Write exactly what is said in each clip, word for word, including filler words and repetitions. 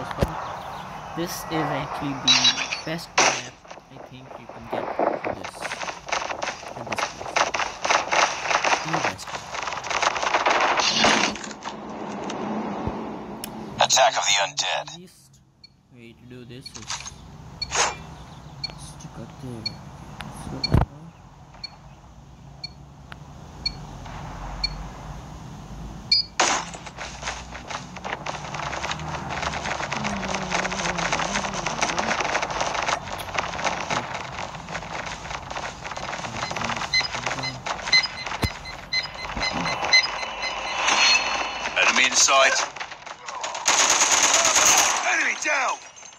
Crossfire. This is actually the best map I think you can get for this in this place. The best map. Attack of the Undead. The easiest way to do this is to cut there. So now Enemy in sight. Enemy down.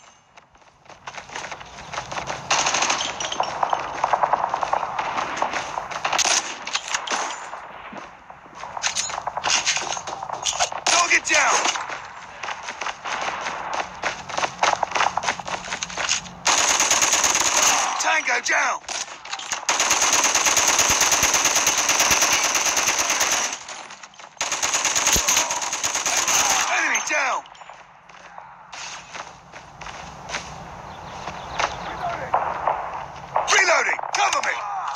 Target down. Tango down. Enemy down. Reloading. Cover me.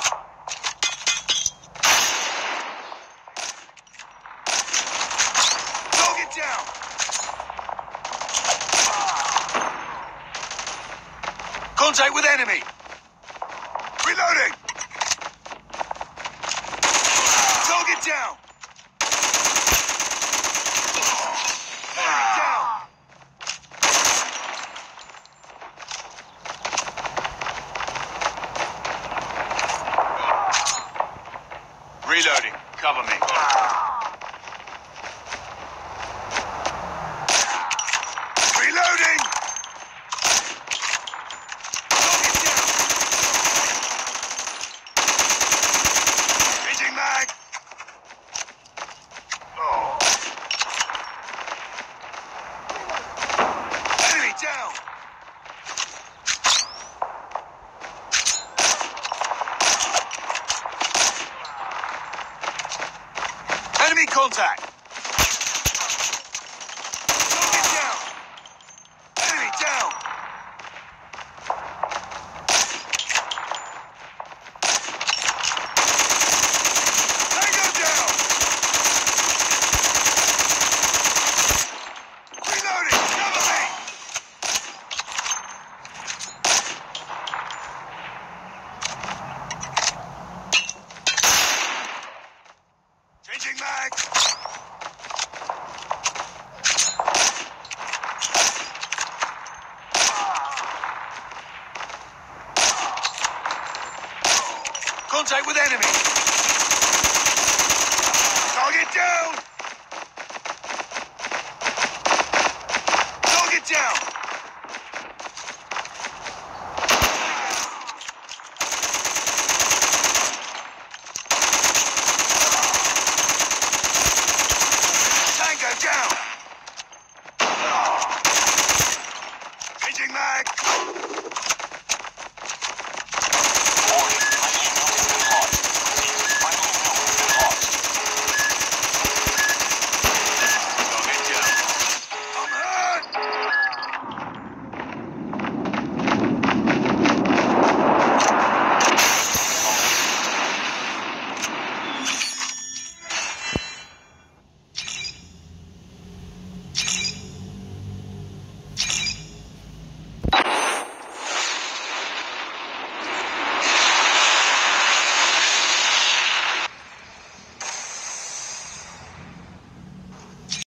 Target down. Contact with enemy. Reloading. Target down. Enemy down. Reloading. Cover me. Reloading. Target down. Changing mag. Enemy down. Enemy contact. Target down. Enemy down. Tango down. Reloading. Cover me. Changing mag. Contact with enemy. Target down.